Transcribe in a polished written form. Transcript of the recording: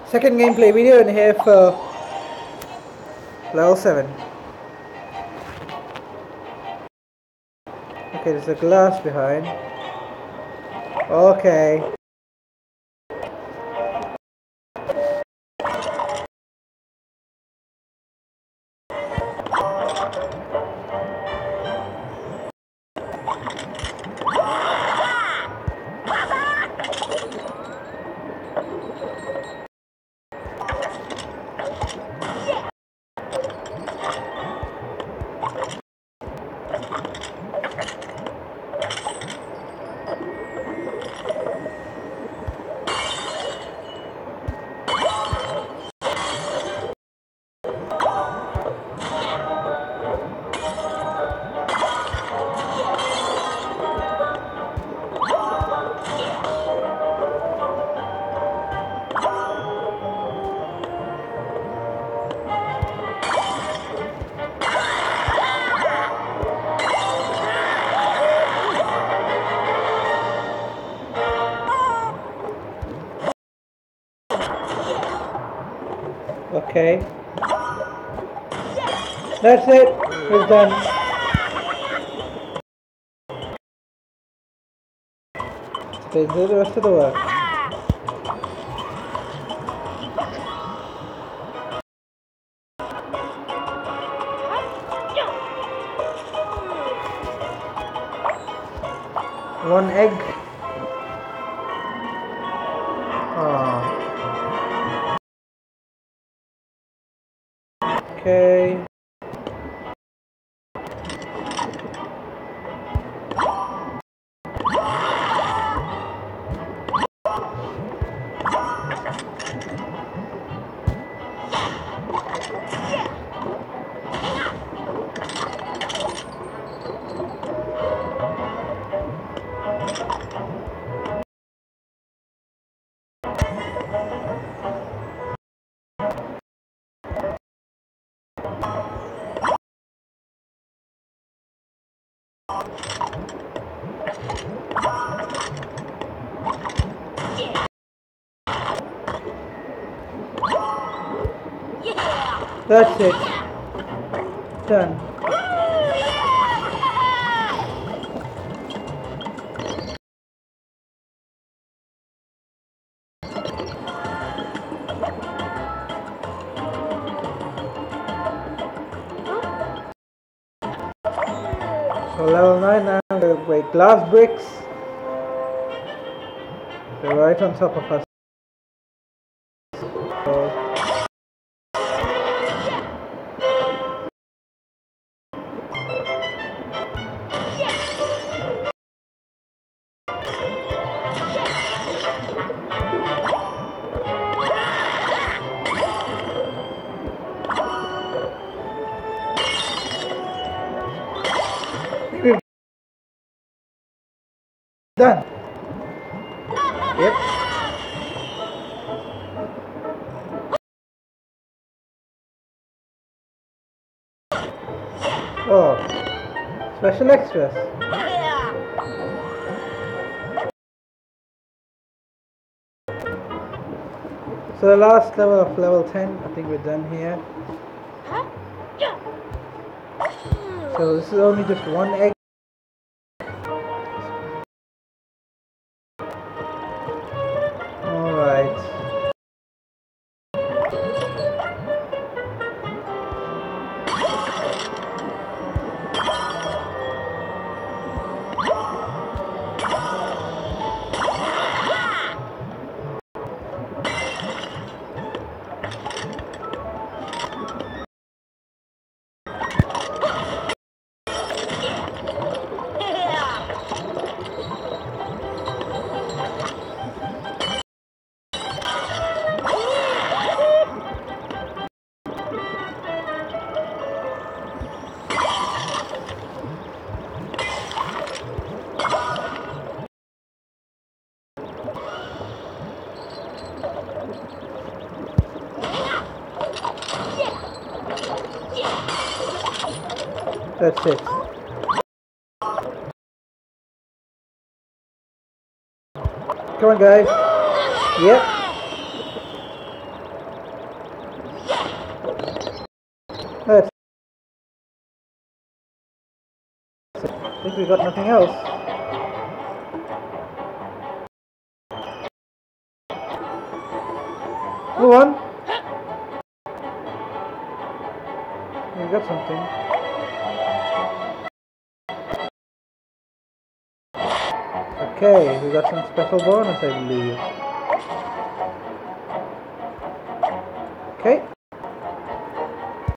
Second gameplay video in here for level 7. Okay, there's a glass behind. Okay. Okay. That's it. We're done. Let's do the rest of the work. One egg. Oh. Okay. That's it. Done. So level 9 now, the great glass bricks. They're right on top of us. So we're done. Yep. Oh, special extras. So the last level of level 10, I think we're done here. So this is only just one egg. Alright. That's it. Come on, guys. Yep. think we got nothing else. Move on. We got something. Okay, we got some special bonus, I believe. Okay.